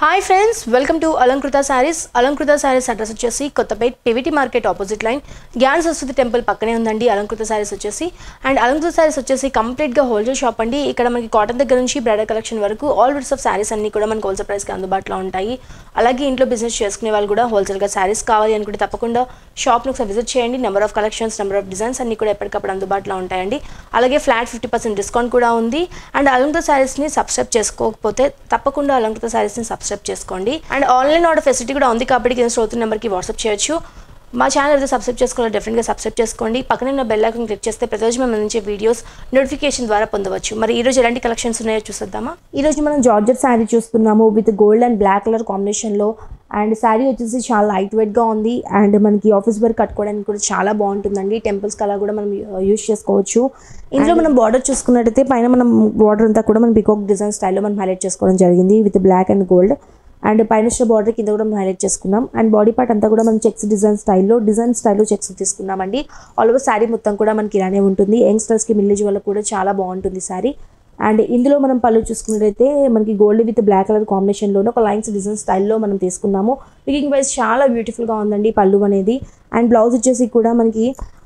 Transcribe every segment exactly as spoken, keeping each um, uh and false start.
Hi friends, welcome to Alankrita Sarees. Alankrita Sarees address వచ్చేసి Kothapet PVT market opposite line Gnana Saraswati temple పక్కనే ఉందండి. అలంకృత సారీస్ వచ్చేసి and Alankrita saris వచ్చేసి కంప్లీట్ గా హోల్సేల్ షాప్ అండి. ఇక్కడ మనకి కాటన్ దగ్గర నుంచి బ్రైడల్ కలెక్షన్ వరకు ఆల్ విడ్స్ ఆఫ్ సారీస్ అన్ని కూడా మనకి హోల్సేల్ ప్రైస్ కి అందుబాటులో ఉంటాయి. అలాగే ఇంట్లో బిజినెస్ చేసుకునే వాళ్ళు కూడా హోల్సేల్ గా సారీస్ కావాలి అనుకుంటే తప్పకుండా షాప్ ను విజిట్ చేయండి. Number of collections, number of designs అన్ని కూడా ఎప్పటికప్పుడు అందుబాటులో ఉంటాయండి. అలాగే ఫ్లాట్ ఫిఫ్టీ పర్సెంట్ డిస్కౌంట్ కూడా ఉంది. అండ్ అలంకృత సారీస్ ని సబ్స్క్రైబ్ చేసుకోకపోతే తప్పకుండా అలంకృత సారీస్ ని సబ్స్క్రైబ్ చేసుకోండి. అండ్ ఆన్లైన్ ఆర్డర్ ఫెసిలిటీ కూడా ఉంది కాబట్టి కింద స్టోర్ నెంబర్కి వాట్సాప్ చేయొచ్చు. మా ఛానల్ అయితే సబ్స్క్రైబ్ చేసుకోవాలి, డెఫినెట్గా సబ్స్క్రైబ్ చేసుకోండి. పక్కనే ఉన్న బెల్ ఐకాన్ క్లిక్ చేస్తే ప్రతిరోజు మేము అందించే వీడియోస్ నోటిఫికేషన్ ద్వారా పొందవచ్చు. మరి ఈ రోజు ఎలాంటి కలెక్షన్స్ ఉన్నాయో చూసేద్దామా. ఈ రోజు మనం జార్జెట్ శారీ చూస్తున్నాము with gold and black colour కాంబినేషన్లో. అండ్ శారీ వచ్చేసి చాలా లైట్ వెయిట్గా ఉంది. అండ్ మనకి ఆఫీస్ వర్క్ కట్టుకోవడానికి కూడా చాలా బాగుంటుందండి. టెంపుల్స్కి అలా కూడా మనం యూజ్ చేసుకోవచ్చు. ఇందులో మనం బార్డర్ చూసుకున్నట్టయితే పైన మనం బార్డర్ అంతా కూడా మనం పికాక్ డిజైన్ స్టైల్లో మనం హైలైట్ చేసుకోవడం జరిగింది with black and gold. And పైన బార్డర్ కింద కూడా మనం హైలైట్ చేసుకున్నాం. అండ్ బాడీ పార్ట్ అంతా కూడా మనం చెక్స్ డిజైన్ స్టైల్లో డిజైన్ స్టైల్లో చెక్స్ తీసుకున్నామండి. ఆల్ ఓవర్ శారీ మొత్తం కూడా మనకి ఇలానే ఉంటుంది. యంగ్స్టర్స్కి మిల్లేజ్ వాళ్ళకి కూడా చాలా బాగుంటుంది శారీ. అండ్ ఇందులో మనం పళ్ళు చూసుకున్నట్టయితే మనకి గోల్డ్ విత్ బ్లాక్ కలర్ కాంబినేషన్లోనే ఒక లైన్స్ డిజైన్ స్టైల్లో మనం తీసుకున్నాము. లుకింగ్ వైజ్ చాలా బ్యూటిఫుల్గా ఉందండి పళ్ళు అనేది. అండ్ బ్లౌజ్ వచ్చేసి కూడా మనకి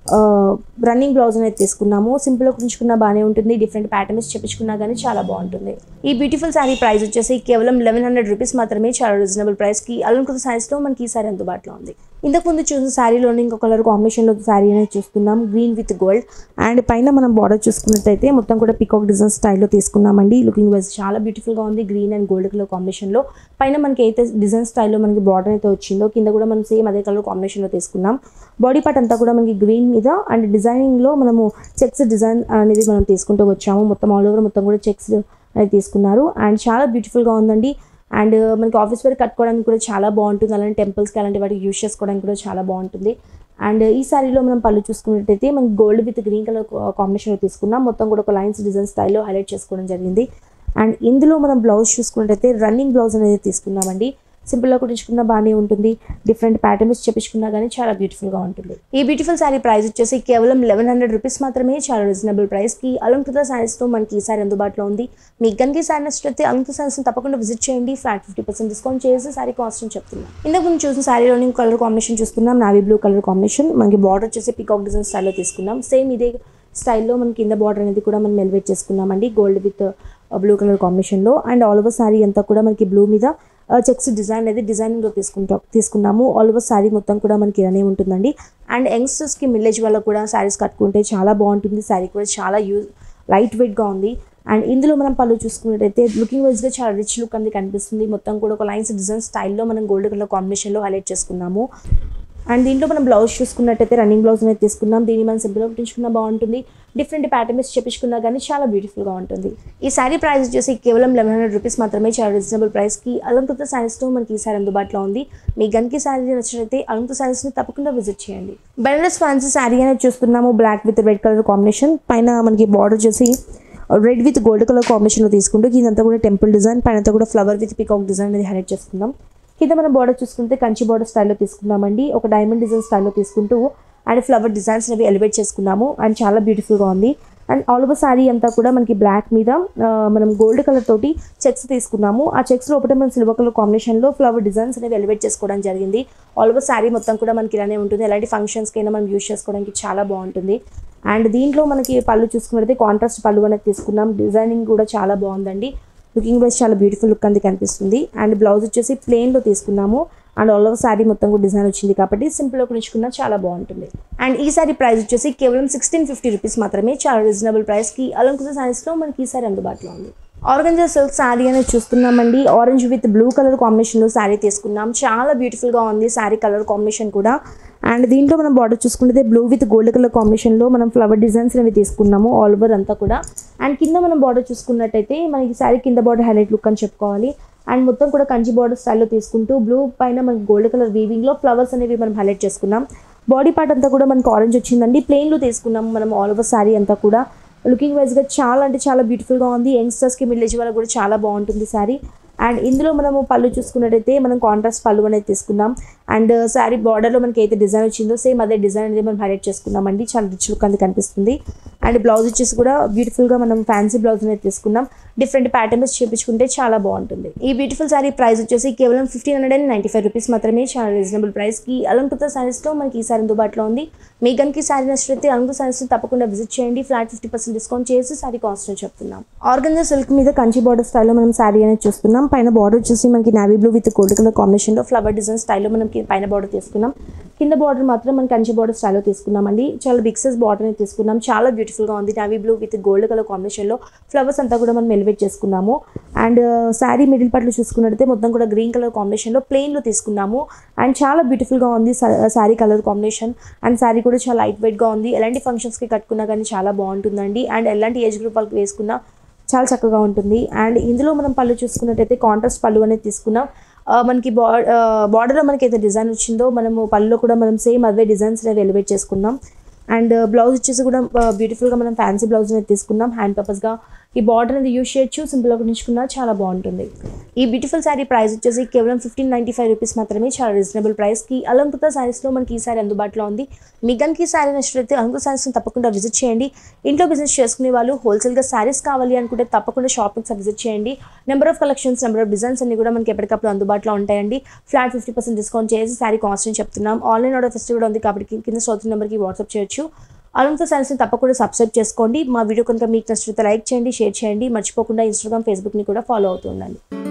రన్నింగ్ బ్లౌజ్ అనేది తీసుకున్నాము. సింపుల్గా కుట్టించుకున్నా బాగానే ఉంటుంది. డిఫరెంట్ ప్యాటర్న్స్ చెప్పించుకున్నా కానీ చాలా బాగుంటుంది. ఈ బ్యూటిఫుల్ శారీ ప్రైస్ వచ్చేసి కేవలం లెవెన్ హండ్రెడ్ రూపీస్ మాత్రమే. చాలా రీజనబుల్ ప్రైస్కి అలంకృత శారీస్లో మనకి ఈ శారీ అందుబాటులో ఉంది. ఇంతకుముందు చూసిన శారీలోని ఇంకో కలర్ కాంబినేషన్లో శారీ అనేది చూస్తున్నాం గ్రీన్ విత్ గోల్డ్. అండ్ పైన మనం బార్డర్ చూసుకున్నట్టయితే మొత్తం కూడా పికాక్ డిజైన్ స్టైల్లో తీసుకున్నామండి. లుకింగ్ వైజ్ చాలా బ్యూటిఫుల్గా ఉంది. గ్రీన్ అండ్ గోల్డ్ కలర్ కాంబినేషన్లో పైన మనకి అయితే డిజైన్ స్టైల్లో మనకి బార్డర్ అయితే వచ్చిందో కింద కూడా మనం సేమ్ అదే కలర్ కాంబినేషన్లో తీసుకున్నాం. బాడీ పార్ట్ అంతా కూడా మనకి గ్రీన్ మీద అండ్ డిజైనింగ్లో మనము చెక్స్ డిజైన్ అనేది మనం తీసుకుంటూ వచ్చాము. మొత్తం ఆల్ ఓవర్ మొత్తం కూడా చెక్స్ అనేది తీసుకున్నారు. అండ్ చాలా బ్యూటిఫుల్గా ఉందండి. అండ్ మనకి ఆఫీస్ వేర్ కట్టుకోవడానికి కూడా చాలా బాగుంటుంది. అలాంటి టెంపుల్స్కి అలాంటి వాటికి యూజ్ చేసుకోవడానికి కూడా చాలా బాగుంటుంది. అండ్ ఈ శారీలో మనం పళ్ళు చూసుకున్నట్టయితే మనకి గోల్డ్ విత్ గ్రీన్ కలర్ కాంబినేషన్లో తీసుకున్నాం. మొత్తం కూడా ఒక లైన్స్ డిజైన్ స్టైల్లో హైలైట్ చేసుకోవడం జరిగింది. అండ్ ఇందులో మనం బ్లౌజ్ చూసుకున్నట్టయితే రన్నింగ్ బ్లౌజ్ అనేది తీసుకున్నామండి. సింపుల్గా కుట్టించుకున్నా బాగానే ఉంటుంది. డిఫరెంట్ ప్యాటర్న్స్ చెప్పించుకున్నా కానీ చాలా బ్యూటిఫుల్గా ఉంటుంది. ఈ బ్యూటిఫుల్ శారీ ప్రైస్ వచ్చేసి కేవలం లెవెన్ హండ్రెడ్ రూపీస్ మాత్రమే. చాలా రీజనబుల్ ప్రైస్కి అలంకృత శారీస్తో మనకి ఈ శారీ అందుబాటులో ఉంది. మీకు కనుక ఈ శారీ నచ్చితే అలంకృత శారీస్ని తప్పకుండా విజిట్ చేయండి. ఫ్లాట్ ఫిఫ్టీ పర్సెంట్ డిస్కౌంట్ చేసి శారీ కాస్ట్ అని చెప్తున్నాం. ఇంతకు ముందు చూసిన శారీలోని కలర్ కాంబినేషన్ చూస్తున్నాం నావీ బ్లూ కలర్ కాంబినేషన్. మనకి బార్డర్ వచ్చేసి పికాక్ డిజైన్ స్టైల్లో తీసుకున్నాం. సేమ్ ఇదే స్టైల్లో మన కింద బార్డర్ అనేది కూడా మనం ఎలివేట్ చేసుకున్నామండి గోల్డ్ విత్ బ్లూ కలర్ కాంబినేషన్లో. అండ్ ఆల్ ఓవర్ శారీ అంతా కూడా మనకి బ్లూ మీద చెక్స్ డిజైన్ అనేది డిజైనింగ్లో తీసుకుంటాం తీసుకున్నాము. ఆల్ ఓవర్ శారీ మొత్తం కూడా మనకి ఇలానే ఉంటుందండి. అండ్ యంగ్స్టర్స్కి మిల్లేజ్ వాళ్ళకు కూడా శారీస్ కట్టుకుంటే చాలా బాగుంటుంది. శారీ కూడా చాలా యూజ్ లైట్ వెయిట్గా ఉంది. అండ్ ఇందులో మనం పళ్ళు చూసుకున్నట్టయితే లుకింగ్ వైజ్గా చాలా రిచ్ లుక్ అనేది కనిపిస్తుంది. మొత్తం కూడా ఒక లైన్స్ డిజైన్ స్టైల్లో మనం గోల్డ్ కలర్ కాంబినేషన్లో హైలైట్ చేసుకున్నాము. అండ్ దీంట్లో మనం బ్లౌజ్ చూసుకున్నట్టయితే రన్నింగ్ బ్లౌజ్ అనేది తీసుకున్నాం. దీన్ని మనం సింపుల్గా కుట్టించుకున్నా బాగుంటుంది. డిఫరెంట్ ప్యాటర్న్స్ చెప్పించుకున్నా కానీ చాలా బ్యూటిఫుల్గా ఉంటుంది. ఈ శారీ ప్రైస్ వచ్చేసి కేవలం లెవెన్ హండ్రెడ్ రూపీస్ మాత్రమే. చాలా రీజనబుల్ ప్రైస్కి అలంకృత శారీస్తో మనకి ఈ శారీ అందుబాటులో ఉంది. మీ గన్కి శారీ నచ్చినట్లయితే అలంకృత శారీస్ని తప్పకుండా విజిట్ చేయండి. బెనారస్ ఫ్యాన్సీ శారీ అనేది చూస్తున్నాము బ్లాక్ విత్ రెడ్ కలర్ కాంబినేషన్. పైన మనకి బార్డర్ వచ్చేసి రెడ్ విత్ గోల్డ్ కలర్ కాంబినేషన్లో తీసుకుంటూ ఇదంతా కూడా టెంపుల్ డిజైన్, పైన కూడా ఫ్లవర్ విత్ పికాక్ డిజైన్ అనేది హైలైట్ చేసుకుందాం. కింద మనం బార్డర్ చూసుకుంటే కంచి బార్డర్ స్టైల్లో తీసుకున్నామండి. ఒక డైమండ్ డిజైన్ స్టైల్లో తీసుకుంటూ అండ్ ఫ్లవర్ డిజైన్స్ అనేవి ఎలివేట్ చేసుకున్నాము. అండ్ చాలా బ్యూటిఫుల్గా ఉంది. అండ్ ఆల్ ఓవర్ శారీ అంతా కూడా మనకి బ్లాక్ మీద మనం గోల్డ్ కలర్ తోటి చెక్స్ తీసుకున్నాము. ఆ చెక్స్ లోపల మనం సిల్వర్ కలర్ కాంబినేషన్లో ఫ్లవర్ డిజైన్స్ అనేవి ఎలివేట్ చేసుకోవడం జరిగింది. ఆల్ ఓవర్ శారీ మొత్తం కూడా మనకి ఇలానే ఉంటుంది. ఎలాంటి ఫంక్షన్స్కి అయినా మనం యూజ్ చేసుకోవడానికి చాలా బాగుంటుంది. అండ్ దీంట్లో మనకి పళ్ళు చూసుకున్నట్లయితే కాంట్రాస్ట్ పళ్ళు అనేది తీసుకున్నాం. డిజైనింగ్ కూడా చాలా బాగుందండి. లుకింగ్ వైజ్ చాలా బ్యూటిఫుల్ లుక్ అనేది కనిపిస్తుంది. అండ్ బ్లౌజ్ వచ్చేసి ప్లెయిన్లో తీసుకున్నాము. అండ్ ఆల్ ఓవర్ శారీ మొత్తం కూడా డిజైన్ వచ్చింది కాబట్టి సింపుల్గా కుట్టించుకున్నా చాలా బాగుంటుంది. అండ్ ఈ శారీ ప్రైస్ వచ్చేసి కేవలం సిక్స్టీన్ ఫిఫ్టీ రూపీస్ మాత్రమే. చాలా రీజనబుల్ ప్రైస్కి అలంకృత శారీస్లో మనకి ఈ శారీ అందుబాటులో ఉంది. ఆర్గంజా సిల్క్ శారీ అనేది చూస్తున్నామండి. ఆరెంజ్ విత్ బ్లూ కలర్ కాంబినేషన్లో శారీ తీసుకున్నాం. చాలా బ్యూటిఫుల్గా ఉంది శారీ కలర్ కాంబినేషన్ కూడా. అండ్ దీంట్లో మనం బార్డర్ చూసుకుంటే బ్లూ విత్ గోల్డ్ కలర్ కాంబినేషన్లో మనం ఫ్లవర్ డిజైన్స్ అనేవి తీసుకున్నాము ఆల్ ఓవర్ అంతా కూడా. అండ్ కింద మనం బార్డర్ చూసుకున్నట్టయితే మనకి శారీ కింద బార్డర్ హైలైట్ లుక్ అని చెప్పుకోవాలి. అండ్ మొత్తం కూడా కంచి బార్డర్ స్టైల్లో తీసుకుంటూ బ్లూ పైన మనకి గోల్డ్ కలర్ వీవింగ్లో ఫ్లవర్స్ అనేవి మనం హైలైట్ చేసుకున్నాం. బాడీ పార్ట్ అంతా కూడా మనకి ఆరెంజ్ వచ్చిందండి. ప్లెయిన్లో తీసుకున్నాము మనం ఆల్ ఓవర్ శారీ అంతా కూడా. లుకింగ్ వైజ్గా చాలా అంటే చాలా బ్యూటిఫుల్గా ఉంది. యంగ్స్టర్స్కి మిల్లేజ్ వాళ్ళకి కూడా చాలా బాగుంటుంది శారీ. అండ్ ఇందులో మనము పళ్ళు చూసుకున్నట్టయితే మనం కాంట్రాస్ట్ పళ్ళు అనేది తీసుకున్నాం. అండ్ శారీ బార్డర్లో మనకి అయితే డిజైన్ వచ్చిందో సేమ్ అదే డిజైన్ అనేది మనం హైలైట్ చేసుకున్నామండి. చాలా రిచ్ లుక్ అనేది కనిపిస్తుంది. అండ్ బ్లౌజ్ వచ్చేసి కూడా బ్యూటిఫుల్గా మనం ఫ్యాన్సీ బ్లౌజ్ అనేది తీసుకున్నాం. డిఫరెంట్ ప్యాటర్న్స్ చేపించుకుంటే చాలా బాగుంటుంది. ఈ బ్యూటిఫుల్ శారీ ప్రైస్ వచ్చేసి కేవలం fifteen hundred and ninety five rupees మాత్రమే. చాలా రీజనబుల్ ప్రైస్కి అలంకృత శారీస్లో మనకి ఈ శారీ అందుబాటులో ఉంది. మీ గన్కి శారీ నచ్చితే అలంకృత శారీస్ని తప్పకుండా విజిట్ చేయండి. ఫ్లాట్ ఫిఫ్టీ పర్సెంట్ డిస్కౌంట్ చేసి శారీ కాస్ట్ అని చెప్తున్నాం. ఆర్గంజా సిల్క్ మీద కంచి బార్డర్ స్టైల్లో మనం శారీ అనేది చూస్తున్నాం. పైన బార్డర్ వచ్చేసి మనకి navy blue with gold colour కాంబినేషన్లో ఫ్లవర్ డిజైన్ స్టైల్లో మనం పైన బార్డర్ తీసుకున్నాం. కింద బార్డర్ మాత్రం మనం కంచి బార్డర్ స్టైల్లో తీసుకున్నామండి. చాలా బిగ్ సైజ్ బార్డర్ అనేది తీసుకున్నాం. చాలా బ్యూటిఫుల్గా ఉంది. Navy blue with gold colour కాంబినేషన్లో ఫ్లవర్స్ అంతా కూడా మనం ఎలివేట్ చేసుకున్నాము. అండ్ శారీ మిడిల్ పార్ట్లో చూసుకున్నట్టయితే మొత్తం కూడా గ్రీన్ కలర్ కాంబినేషన్లో ప్లెయిన్లో తీసుకున్నాము. అండ్ చాలా బ్యూటిఫుల్గా ఉంది sari colour combination. And sari కూడా చాలా లైట్ వెయిట్గా ఉంది. ఎలాంటి ఫంక్షన్స్కి కట్టుకున్నా కానీ చాలా బాగుంటుందండి. అండ్ ఎలాంటి ఏజ్ గ్రూప్ వాళ్ళకి వేసుకున్నా చాలా చక్కగా ఉంటుంది. అండ్ ఇందులో మనం పళ్ళు చూసుకున్నట్టయితే కాంట్రాస్ట్ పళ్ళు అనేది తీసుకున్నాం. మనకి బా బార్డర్లో మనకి అయితే డిజైన్ వచ్చిందో మనము పళ్ళులో కూడా మనం సేమ్ అదే డిజైన్స్ అనేవి ఎలివేట్ చేసుకున్నాం. అండ్ బ్లౌజ్ వచ్చేసి కూడా బ్యూటిఫుల్గా మనం ఫ్యాన్సీ బ్లౌజ్ అనేది తీసుకున్నాం. హ్యాండ్ పర్పస్గా ఈ బార్డర్ అనేది యూజ్ చేయొచ్చు. సింపుల్గా కుట్టించుకున్నా చాలా బాగుంటుంది. ఈ బ్యూటిఫుల్ శారీ ప్రైస్ వచ్చేసి కేవలం ఫిఫ్టీన్ నైంటీ ఫైవ్ రూపీస్ మాత్రమే. చాలా రీజనబుల్ ప్రైస్కి అలంకృత శారీస్లో మనకి ఈ శారీ అందుబాటులో ఉంది. మీ గన్కి ఈ శారీ నచ్చినట్లయితే అలంకృత శారీస్ని తప్పకుండా విజిట్ చేయండి. ఇంట్లో బిజినెస్ చేసుకునే వాళ్ళు హోల్సేల్గా శారీస్ కావాలి అనుకుంటే తప్పకుండా షాపింగ్స్ విజిట్ చేయండి. Number of collections, number of designs అన్ని కూడా మనకి ఎప్పటికప్పుడు అందుబాటులో ఉంటాయండి. ఫ్లాట్ ఫిఫ్టీ పర్సెంట్ డిస్కౌంట్ చేసి శారీ కాస్ట్ అని చెప్తున్నాం. ఆన్లైన్ ఆర్డర్ ఫెస్ట్ కూడా ఉంది కాబట్టి కింద స్టోర్ నెంబర్కి వాట్సాప్ చేయొచ్చు. అలంకృత శారీస్ని తప్పకుండా సబ్స్క్రైబ్ చేసుకోండి. మా వీడియో కనుక మీకు నచ్చితే లైక్ చేయండి, షేర్ చేయండి. మర్చిపోకుండా ఇన్స్టాగ్రామ్, ఫేస్బుక్ని కూడా ఫాలో అవుతూ ఉండండి.